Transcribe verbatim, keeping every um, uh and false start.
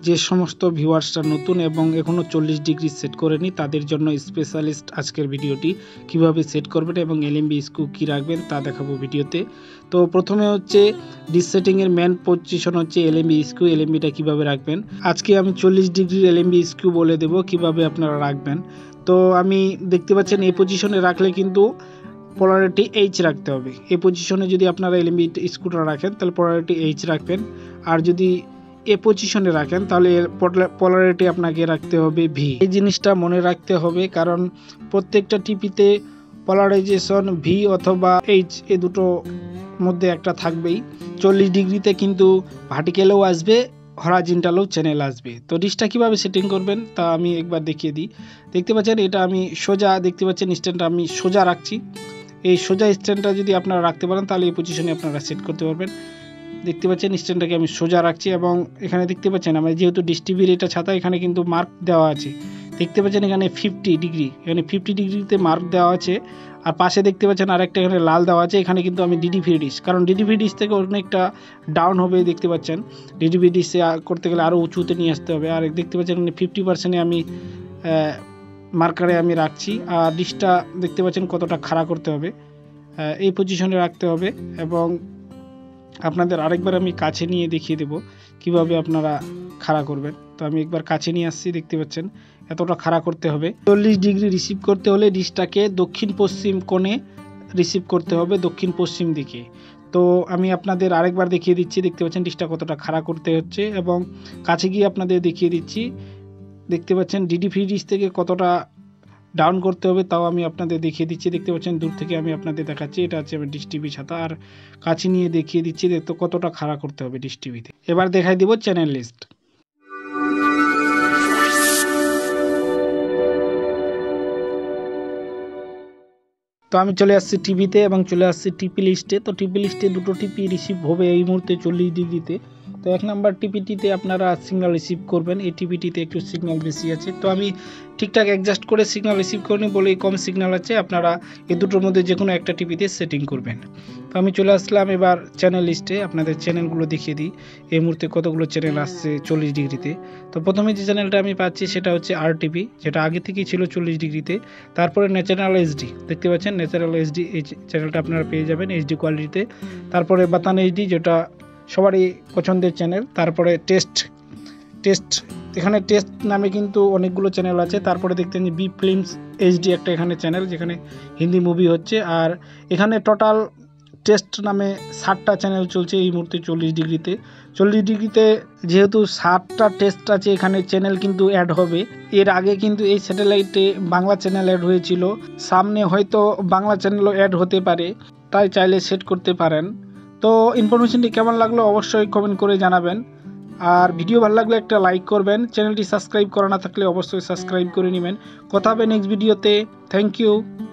যে সমস্ত ভিউয়ার্সরা নতুন এবং এখনও চল্লিশ ডিগ্রি সেট করেনি তাদের জন্য স্পেশালিস্ট আজকের ভিডিওটি, কিভাবে সেট করবেন এবং এলএমবি স্ক্রু কী রাখবেন তা দেখাবো ভিডিওতে। তো প্রথমে হচ্ছে ডিস সেটিংয়ের মেন পজিশন হচ্ছে এলএমবি স্ক্রু। এলএমবিটা কীভাবে রাখবেন আজকে আমি চল্লিশ ডিগ্রির এলএমবি স্ক্রু বলে দেবো কীভাবে আপনারা রাখবেন। তো আমি দেখতে পাচ্ছেন এই পজিশনে রাখলে কিন্তু পোলারিটি এইচ রাখতে হবে। এই পজিশনে যদি আপনারা এলএমবি স্ক্রুটা রাখেন তাহলে পোলারিটি এইচ রাখবেন, আর যদি এ পজিশনে রাখেন তাহলে পোলারিটি আপনাকে রাখতে হবে ভি। এই জিনিসটা মনে রাখতে হবে, কারণ প্রত্যেকটা টিপিতে পোলারাইজেশন ভি অথবা এইচ এ দুটো মধ্যে একটা থাকবেই। চল্লিশ ডিগ্রিতে কিন্তু ভার্টিক্যালেও আসবে, হরাইজন্টালেও চ্যানেল আসবে। তো ডিসটা কীভাবে সেটিং করবেন তা আমি একবার দেখিয়ে দিই। দেখতে পাচ্ছেন এটা আমি সোজা, দেখতে পাচ্ছেন স্ট্যান্ডটা আমি সোজা রাখছি। এই সোজা স্ট্যান্ডটা যদি আপনারা রাখতে পারেন তাহলে এই পজিশনে আপনারা সেট করতে পারবেন। দেখতে পাচ্ছেন স্ট্যান্ডটাকে আমি সোজা রাখছি এবং এখানে দেখতে পাচ্ছেন আমার যেহেতু ডিস টিভির এটা ছাতা, এখানে কিন্তু মার্ক দেওয়া আছে। দেখতে পাচ্ছেন এখানে ফিফটি ডিগ্রি, এখানে ফিফটি ডিগ্রিতে মার্ক দেওয়া আছে। আর পাশে দেখতে পাচ্ছেন আরেকটা এখানে লাল দেওয়া আছে, এখানে কিন্তু আমি ডিডিভি ডিস, কারণ ডিডিভি ডিস থেকে অনেকটা ডাউন হবে। দেখতে পাচ্ছেন ডিডিভি ডিসে করতে গেলে আরও উঁচুতে নিয়ে আসতে হবে। আর দেখতে পাচ্ছেন এখানে ফিফটি পার্সেন্টে আমি মার্কারে আমি রাখছি। আর ডিসটা দেখতে পাচ্ছেন কতটা খাড়া করতে হবে, এই পজিশনে রাখতে হবে। এবং আপনাদের আরেকবার আমি কাছে নিয়ে দেখিয়ে দেব কিভাবে আপনারা খাড়া করবেন। তো আমি একবার কাছে নিয়ে আসছি, দেখতে পাচ্ছেন এতটা খাড়া করতে হবে। চল্লিশ ডিগ্রি রিসিভ করতে হলে ডিসটাকে দক্ষিণ পশ্চিম কোণে রিসিভ করতে হবে, দক্ষিণ পশ্চিম দিকে। তো আমি আপনাদের আরেকবার দেখিয়ে দিচ্ছি, দেখতে পাচ্ছেন ডিসটা কতটা খাড়া করতে হচ্ছে এবং কাছে গিয়ে আপনাদের দেখিয়ে দিচ্ছি। দেখতে পাচ্ছেন ডিডিভি ডিস থেকে কতটা ডাউন করতে হবে তাও আমি আপনাদের দেখিয়ে দিচ্ছি। দেখতে পাচ্ছেন দূর থেকে আমি আপনাদের দেখাচ্ছি, এটা হচ্ছে আমার ডিস টিভি ছাতা। আর কাছে নিয়ে দেখিয়ে দিচ্ছি দেখতে কতটা খাড়া করতে হবে ডিস টিভিতে। এবার দেখাই দিব চ্যানেল লিস্ট। তো আমি চলে আসছি টিভিতে এবং চলে আসছি টিপি লিস্টে। তো টিপি লিস্টে দুটো টিপি রিসিভ হবে এই মুহূর্তে চল্লিশ ডিগ্রিতে। তো এক নাম্বার টিপিটিতে আপনারা সিগন্যাল রিসিভ করবেন, এই টিপিটিতে একটু সিগন্যাল বেশি আছে। তো আমি ঠিকঠাক অ্যাডজাস্ট করে সিগন্যাল রিসিভ করিনি বলে কম সিগন্যাল আছে, আপনারা এই দুটোর মধ্যে যে কোনো একটা টিপিতে সেটিং করবেন। তো আমি চলে আসলাম এবার চ্যানেল লিস্টে, আপনাদের চ্যানেলগুলো দেখিয়ে দিই এই মুহূর্তে কতগুলো চ্যানেল আসছে চল্লিশ ডিগ্রিতে। তো প্রথমে যে চ্যানেলটা আমি পাচ্ছি সেটা হচ্ছে আর টিভি, যেটা আগে থেকেই ছিল চল্লিশ ডিগ্রিতে। তারপরে ন্যাচারাল এইচডি, দেখতে পাচ্ছেন ন্যাচারাল এইচডি, এই চ্যানেলটা আপনারা পেয়ে যাবেন এইচডি কোয়ালিটিতে। তারপরে বাতান এইচডি, যেটা সবারই পছন্দের চ্যানেল। তারপরে টেস্ট টেস্ট এখানে টেস্ট নামে কিন্তু অনেকগুলো চ্যানেল আছে। তারপরে দেখতেন যে বি ফিল্মস এইচডি একটা এখানে চ্যানেল, যেখানে হিন্দি মুভি হচ্ছে। আর এখানে টোটাল টেস্ট নামে ষাটটা চ্যানেল চলছে এই মুহূর্তে চল্লিশ ডিগ্রিতে। চল্লিশ ডিগ্রিতে যেহেতু ষাটটা টেস্ট আছে, এখানে চ্যানেল কিন্তু অ্যাড হবে। এর আগে কিন্তু এই স্যাটেলাইটে বাংলা চ্যানেল অ্যাড হয়েছিল, সামনে হয়তো বাংলা চ্যানেলও অ্যাড হতে পারে, তাই চাইলে সেট করতে পারেন। তো ইনফরমেশনটি কেমন লাগলো অবশ্যই কমেন্ট করে জানাবেন। আর ভিডিও ভালো লাগলে একটা লাইক করবেন, চ্যানেলটি সাবস্ক্রাইব করা না থাকলে অবশ্যই সাবস্ক্রাইব করে নেবেন। কথা হবে নেক্সট ভিডিওতে। Thank you.